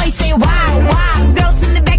boys say wow, wow. Girls in the back